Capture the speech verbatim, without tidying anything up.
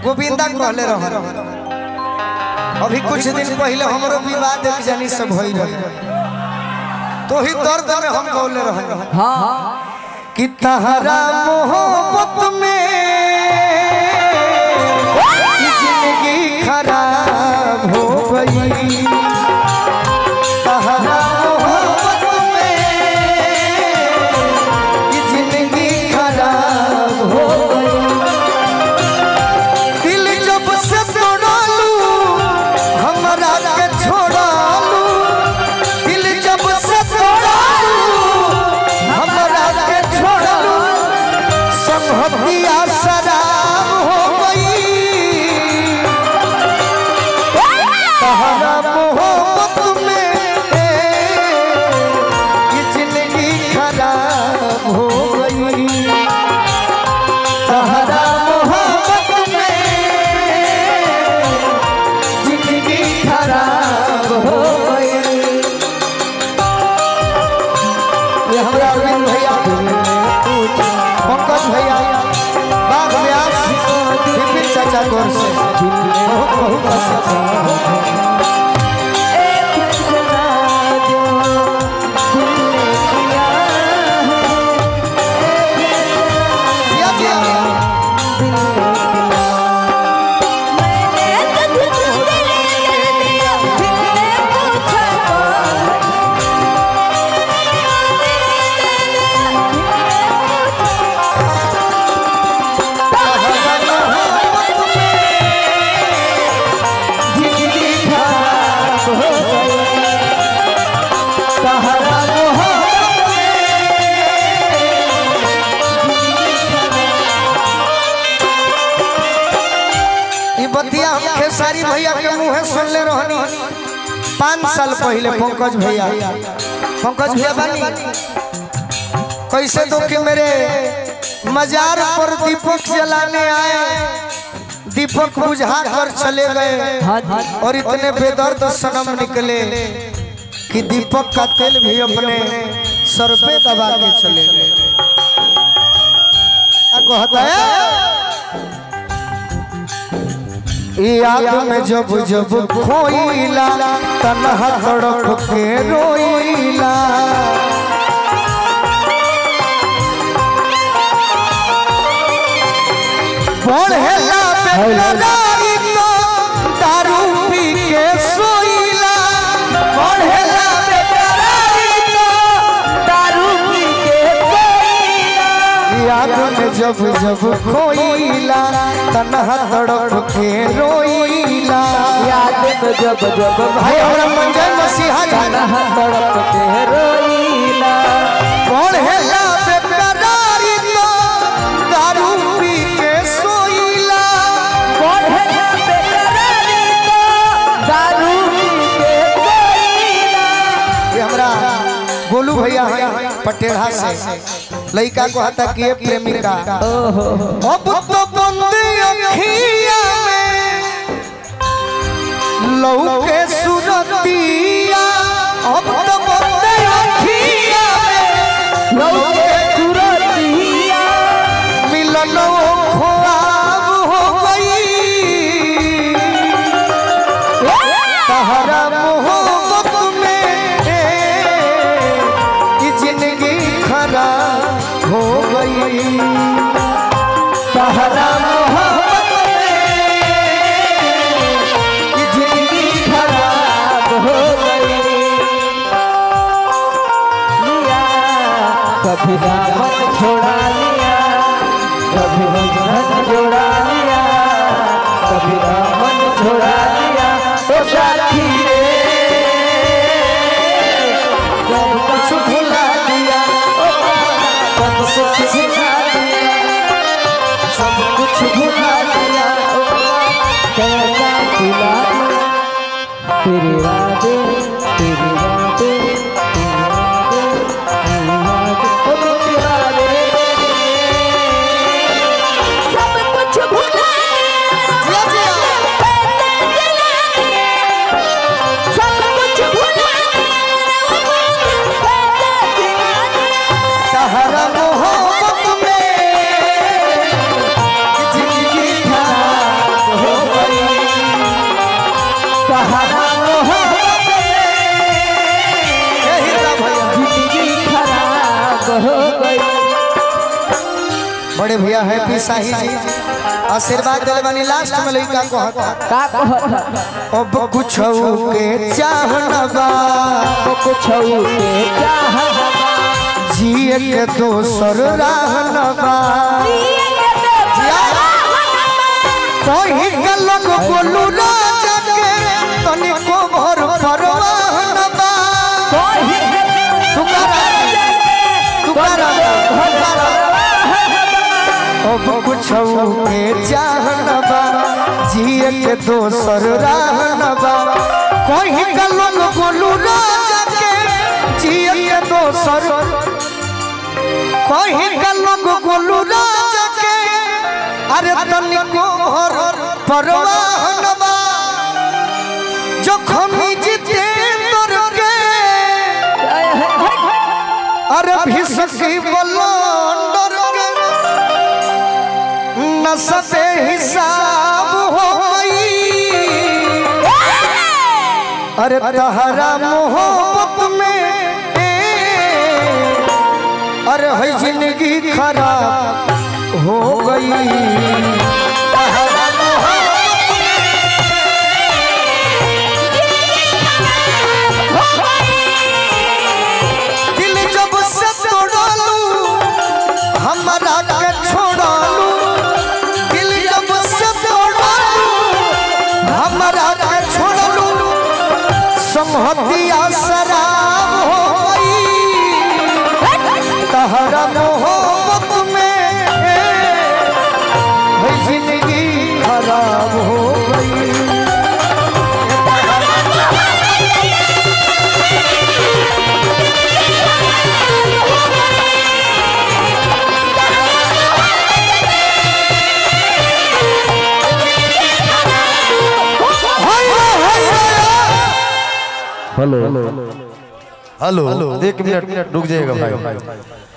गोविंदा कहले रह अभी कुछ दिन पहले हमारो विवाद एक जनी से भई रहे तो ही दर्द में हम बोले रहे हां कि तहरा मोहब्बत में जिंदगी खराब हो गई तहरा मोहब्बत में जिंदगी खराब हो गई दिल जब से तोड़ा लू हमरा के छोड़ा लू दिल जब से तोड़ा लू हमरा के छोड़ा लू संहतिया शराब हो गई तहरा मोहब्बत में ये जिंदगी खराब हो गई तहरा मोहब्बत में जिंदगी खराब हो गई। ये हमारा अरविंद भैया पंकज भैया बाग व्यास विपिन चाचा गौर से बहुत बहुत आशीर्वाद खेसारी भैया के मुँह सुन ले रहनी पाँच साल पहले पंकज भैया पंकज भैया बानी कैसे तो कि मेरे मजार पर दीपक जलाने आए दीपक बुझा कर चले गए और इतने बेदर्द सनम निकले कि दीपक का तेल भी अपने सर पे दबा के चले गए कहता है याद में जब जब खोइला तन्हा तड़प के रोइला पढ़ेला बेकरारी तो दारू पी के सोइला पढ़ेला बेकरारी तो दारू पी के सोइला याद में जब जब खोइला तन्हा तड़प के रोइला याद में जब जब भाई हमरा मंजर मसीहा तन्हा तड़प के रोइला पढ़ेला बेकरारी तो दारू पी के सोइला पढ़ेला बेकरारी तो दारू पी के सोइला। ये हमरा गोलू भैया है पटेढ़ा से लड़का को हता कि प्रेमिका अब तो बंदी अखिया में लौके सुरतिया अब तो बंदी अखिया में लौके सुरतिया मिलन ख्वाब हो गई तहरा मोहब्बत में ये जिंदगी खराब हो गई तहरा मोहब्बत में ये जिंदगी खराब हो गई लिया कभी दामन छोड़ा लिया कभी बंधन जोड़ा लिया कभी दामन छोड़ा लिया तो साथी रे सब कुछ भुला दिया सब कुछ सिखा दिया सब कुछ भुला दिया कैसा खिला दिया तेरे वादे तेरे वादे सब कुछ भुला सब कुछ भुला तहरा मोहब्बत में जिंदगी खराब बड़े भैया हैप्पी शाही जी आशीर्वाद दिले बानी लास्ट में लइका कहता का कहता अब कुछ के चाहना बा कुछ के चाहना जिए के दोसर रहना बा कोई के लोग बोलू राजा के तनिको भर परवाह न बा तुकारा तुकारा अब कुछ के चाहना बा जिए के दोसर रहना बा कोई के लोग बोलू राजा के जिए के दोसर कोई के लोग बोलू राजा के अरे तनिको भर परवाह न बा जखन जीते तोर के अरे भिसकी बलंदर के नसते हिसाब हो गई अरे तहरा मोहब्बत में अरे है जिंदगी खराब हो गई दिल जब से तोड़ालू हमारा के छोड़ालू दिल जब से तोड़ालू हमारा के छोड़ालू समहतिया शराब हो गई तहरा मोहब्बत में है जिंदगी खराब हो गई हेलो हेलो एक मिनट रुक जाइएगा भाई।